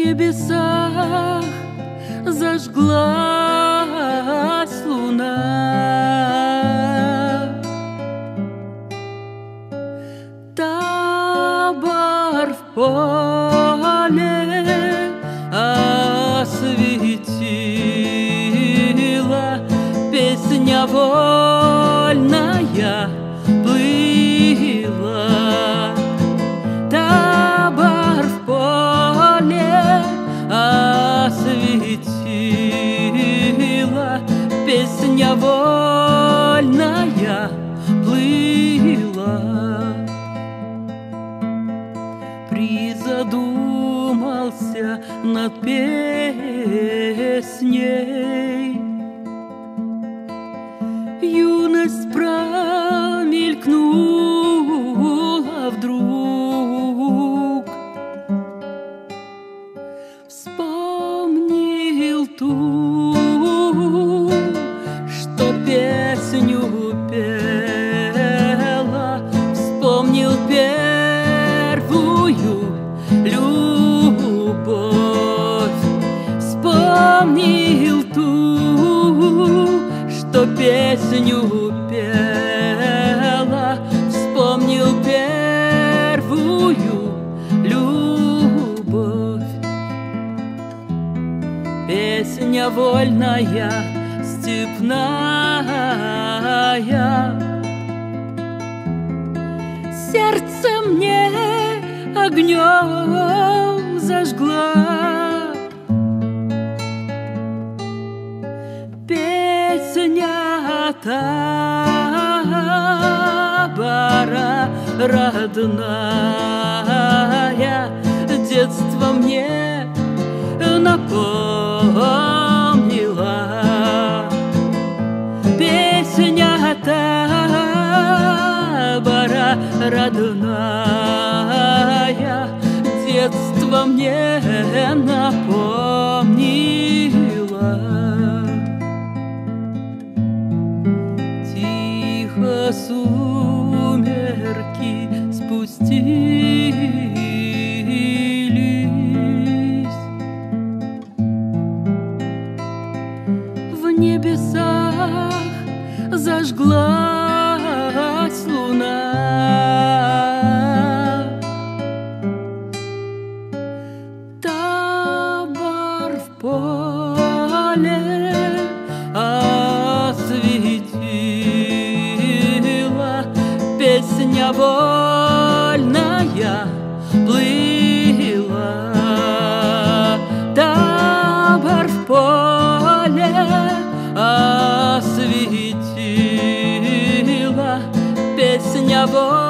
небесах зажглась луна. Табор в поле осветила, песня вольная плыла. Табор в поле осветила, песня вольная плыла. Призадумался над песней, юность промелькнула вдруг. Вспомнил ту, что песню пела, вспомнил первую любовь. Вспомнил ту, что песню пела, вспомнил первую любовь. Песня вольная, степная, сердце мне огнем зажгла. Песня табора родная, детство мне напомнила. Песня табора родная, детство мне напомнила. Тихо сумерки спустились, в небесах зажглась луна. Табор в поле осветила, песня вольная плыла. Табор в поле осветила, песня вольная